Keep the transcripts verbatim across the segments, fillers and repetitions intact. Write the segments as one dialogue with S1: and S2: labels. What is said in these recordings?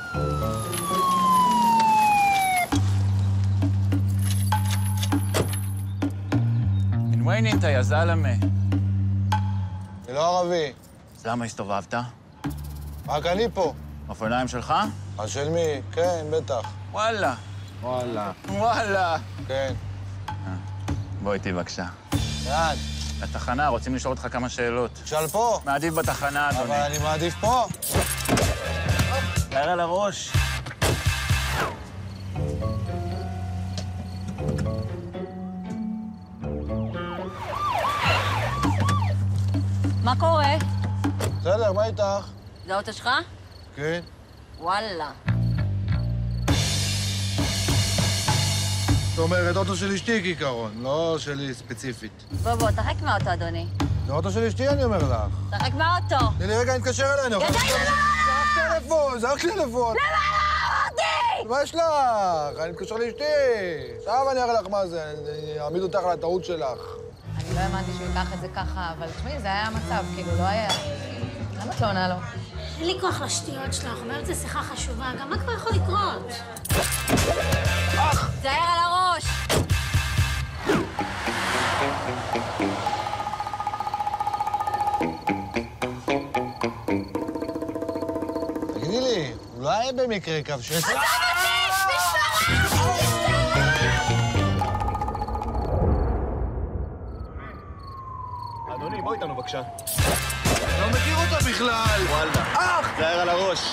S1: وين انت يا زلمه?
S2: אני לא ערבי.
S1: אז למה הסתובבת?
S2: רק אני פה.
S1: האופניים שלך?
S2: אז של מי? כן, בטח.
S1: וואלה.
S2: וואלה.
S1: וואלה.
S2: כן.
S1: בוא איתי בבקשה.
S2: לאן?
S1: לתחנה, רוצים לשאול אותך כמה שאלות.
S2: שאל פה.
S1: מעדיף בתחנה, אדוני.
S2: אבל אני מעדיף פה.
S1: תאר על הראש.
S3: מה קורה?
S2: בסדר, מה איתך?
S3: זה האוטו שלך?
S2: כן.
S3: וואלה.
S2: זאת אומרת, אוטו של אשתי כעיקרון, לא שלי ספציפית.
S3: בוא, בוא, תרחק מהאוטו, אדוני.
S2: זה אוטו של אשתי, אני אומר לך.
S3: תרחק מהאוטו.
S2: תני לי רגע, אני אתקשר אלינו.
S3: ידיים
S2: זה רק טלפון, זה רק טלפון.
S3: למה לא אמרתי?
S2: מה יש לך? אני מתקשר לאשתי. עכשיו אני אראה לך מה זה, אני אעמיד אותך על הטעות שלך.
S4: אני לא האמנתי שהוא ייקח את זה ככה, אבל תשמעי, זה היה המצב, כאילו, לא היה... למה את לא עונה לו?
S5: אין לי כוח לשטויות שלך, אומרת, זו שיחה חשובה, גם מה כבר יכול לקרות?
S3: תאר על הראש!
S2: תגידי לי, אולי במקרה קו שש...
S3: עזוב אותי! משטרה!
S6: אדוני, בוא איתנו בבקשה.
S2: לא מכיר אותה בכלל!
S6: וואלה.
S2: אח!
S6: תאר על הראש.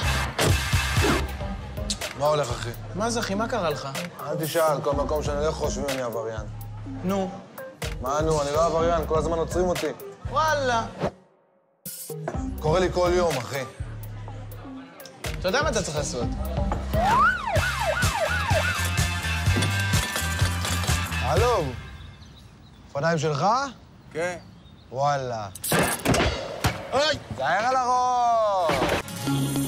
S2: מה הולך, אחי?
S7: מה זה, אחי? מה קרה לך?
S2: אל תשאל, כל מקום שאני הולך חושבים אני עבריין.
S7: נו.
S2: מה נו, אני לא עבריין, כל הזמן עוצרים אותי.
S7: וואלה.
S2: קורה לי כל יום, אחי.
S7: אתה יודע מה אתה צריך לעשות?
S2: הלו, אופניים שלך?
S1: כן.
S2: וואלה. אוי! תאר על הראש!